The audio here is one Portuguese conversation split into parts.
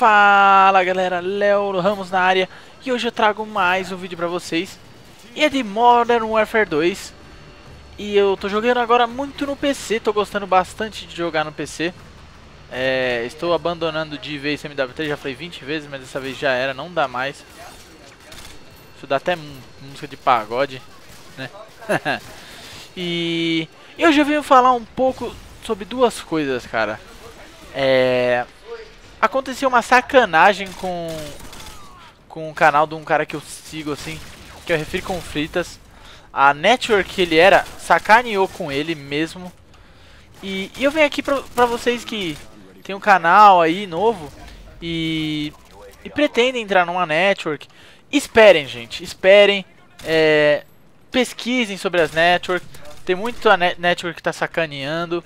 Fala galera, Léo Ramos na área e hoje eu trago mais um vídeo pra vocês. E é de Modern Warfare 2. E eu tô jogando agora muito no PC, tô gostando bastante de jogar no PC. Estou abandonando de vez MW3, já falei 20 vezes, mas dessa vez já era, não dá mais. Isso dá até música de pagode, né? E hoje eu venho falar um pouco sobre duas coisas, cara. Aconteceu uma sacanagem com o canal de um cara que eu sigo, assim, que é o Refri com Fritas. A network que ele era, sacaneou com ele mesmo. E eu venho aqui pra vocês que tem um canal aí novo e pretendem entrar numa network. Esperem, gente, esperem. Pesquisem sobre as networks. Tem muita network que tá sacaneando.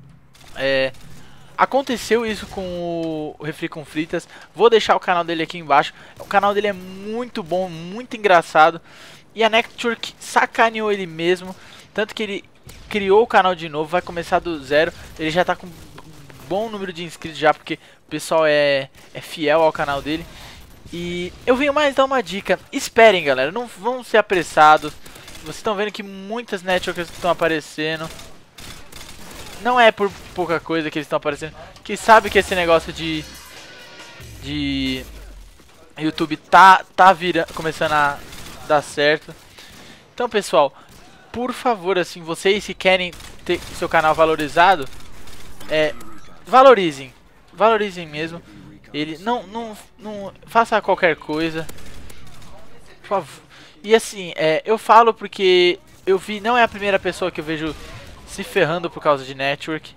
Aconteceu isso com o Refri com Fritas. Vou deixar o canal dele aqui embaixo. O canal dele é muito bom, muito engraçado. E a network sacaneou ele mesmo. Tanto que ele criou o canal de novo, vai começar do zero. Ele já tá com um bom número de inscritos já, porque o pessoal é fiel ao canal dele. E eu venho mais dar uma dica. Esperem, galera, não vão ser apressados. Vocês estão vendo que muitas networks estão aparecendo. Não é por pouca coisa que eles estão aparecendo. Que sabe que esse negócio de YouTube tá começando a dar certo. Então, pessoal, por favor, assim, vocês que querem ter seu canal valorizado, valorizem mesmo. Ele não faça qualquer coisa, por favor. E assim, eu falo porque eu vi, não é a primeira pessoa que eu vejo se ferrando por causa de network.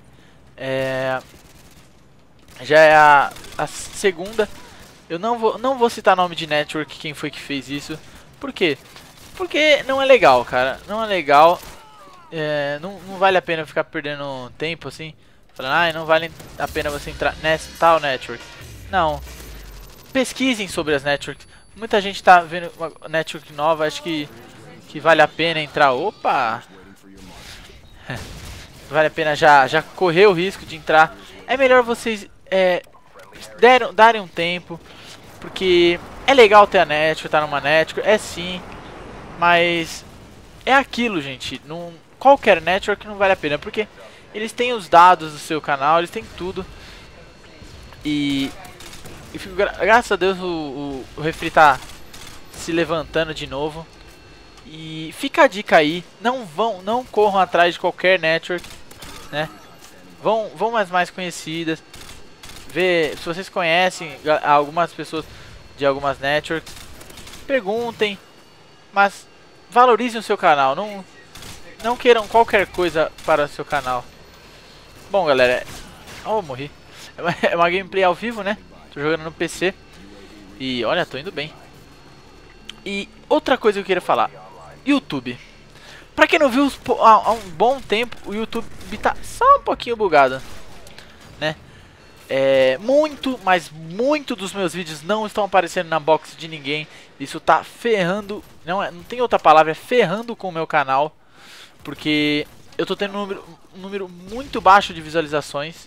Já é a segunda. Eu não vou citar nome de network, quem foi que fez isso. Por quê? Porque não é legal, cara. Não é legal. Não vale a pena ficar perdendo tempo assim, falando, não vale a pena você entrar nessa tal network. Não. Pesquisem sobre as networks. Muita gente tá vendo uma network nova, acho que vale a pena entrar. Opa! Vale a pena já correr o risco de entrar. É melhor vocês darem um tempo, porque é legal ter a network, estar numa network, sim, mas é aquilo, gente. Qualquer network não vale a pena, porque eles têm os dados do seu canal, eles têm tudo. E graças a Deus o Refri tá se levantando de novo. E fica a dica aí, não corram atrás de qualquer network, né? Vão mais conhecidas. Ver se vocês conhecem algumas pessoas de algumas networks. Perguntem, mas valorizem o seu canal. Não queiram qualquer coisa para o seu canal. Bom, galera, morri. É uma gameplay ao vivo, né? Tô jogando no PC. E olha, tô indo bem. E outra coisa que eu queria falar: YouTube. Pra quem não viu, há um bom tempo o YouTube tá só um pouquinho bugado, né? Mas muito dos meus vídeos não estão aparecendo na box de ninguém. Isso tá ferrando, não tem outra palavra, é ferrando com o meu canal. Porque eu tô tendo um número muito baixo de visualizações.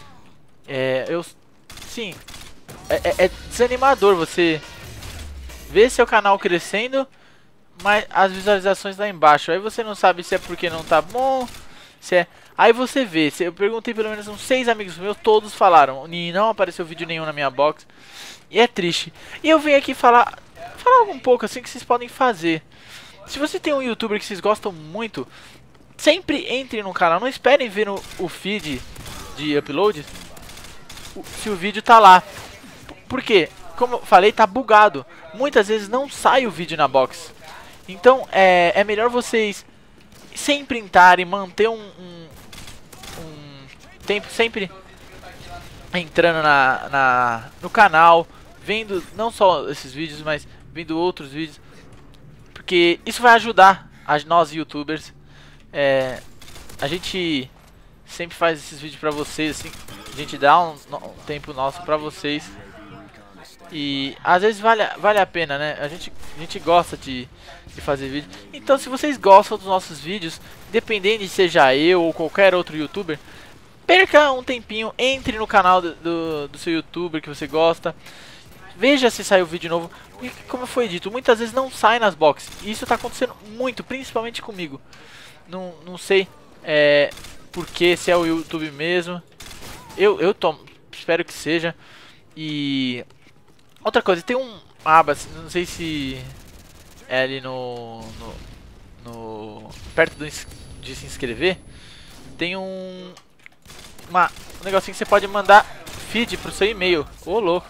Sim, é desanimador você ver seu canal crescendo, mas as visualizações lá embaixo. Aí você não sabe se é porque não tá bom, se é... Aí você vê, eu perguntei pelo menos uns 6 amigos meus, todos falaram, e não apareceu vídeo nenhum na minha box. E é triste. E eu venho aqui falar um pouco assim que vocês podem fazer. Se você tem um youtuber que vocês gostam muito, sempre entre no canal, não esperem ver o feed de upload se o vídeo tá lá. Por quê? Como eu falei, tá bugado. Muitas vezes não sai o vídeo na box. Então é melhor vocês sempre entrarem, manter um tempo sempre entrando no canal, vendo não só esses vídeos, mas vendo outros vídeos, porque isso vai ajudar nós youtubers. A gente sempre faz esses vídeos pra vocês, assim, a gente dá um tempo nosso pra vocês. E às vezes vale a pena, né? A gente gosta de fazer vídeo. Então, se vocês gostam dos nossos vídeos, independente de seja eu ou qualquer outro youtuber, perca um tempinho, entre no canal do seu youtuber que você gosta. Veja se saiu vídeo novo. E como foi dito, muitas vezes não sai nas boxes. E isso tá acontecendo muito, principalmente comigo. Não sei porque, se é o YouTube mesmo. Espero que seja. E outra coisa, tem uma aba, não sei se é ali perto de se inscrever. Tem um negocinho que você pode mandar feed pro seu e-mail. Ô, louco.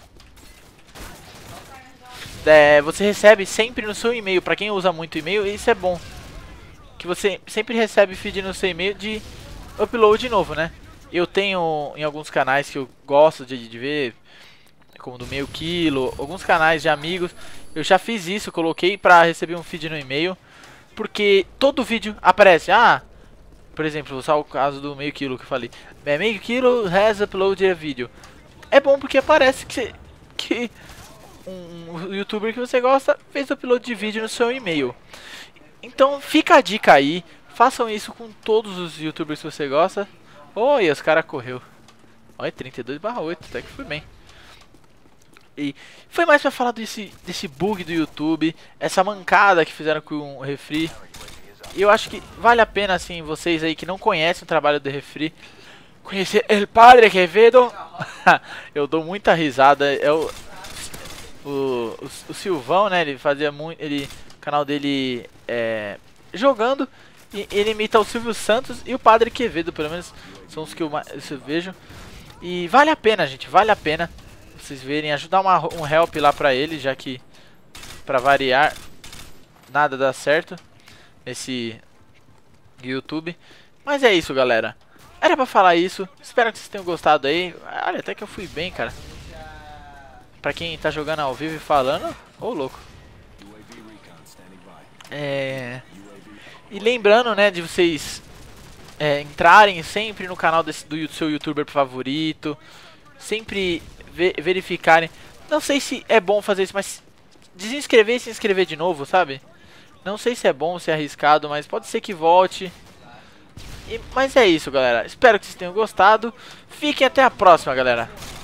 Você recebe sempre no seu e-mail. Pra quem usa muito e-mail, isso é bom. Que você sempre recebe feed no seu e-mail de upload novo, né? Eu tenho em alguns canais que eu gosto de ver, como do Meio Quilo, alguns canais de amigos. Eu já fiz isso, coloquei pra receber um feed no e-mail. Porque todo vídeo aparece. Por exemplo, só o caso do Meio Quilo que eu falei. Meio Quilo has uploaded a video. É bom porque aparece que um youtuber que você gosta fez upload de vídeo no seu e-mail. Então fica a dica aí. Façam isso com todos os youtubers que você gosta. Oi, os caras correu. Olha, 32/8, até que fui bem. E foi mais pra falar desse bug do YouTube, essa mancada que fizeram com o Refri. E eu acho que vale a pena, assim, vocês aí que não conhecem o trabalho do Refri, conhecer El Padre Quevedo. Eu dou muita risada. É o Silvão, né? Ele fazia muito. O canal dele jogando. E ele imita o Silvio Santos e o Padre Quevedo, pelo menos são os que eu vejo. E vale a pena, gente, vale a pena vocês verem, ajudar um help lá pra ele, já que, pra variar, nada dá certo nesse YouTube. Mas é isso, galera. Era pra falar isso, espero que vocês tenham gostado aí. Olha, até que eu fui bem, cara. Pra quem tá jogando ao vivo e falando, ô louco. E lembrando, né, de vocês entrarem sempre no canal do seu youtuber favorito. Sempre verificarem. Não sei se é bom fazer isso, mas desinscrever e se inscrever de novo, sabe? Não sei se é bom, se é arriscado, mas pode ser que volte. Mas é isso, galera. Espero que vocês tenham gostado. Fiquem até a próxima, galera.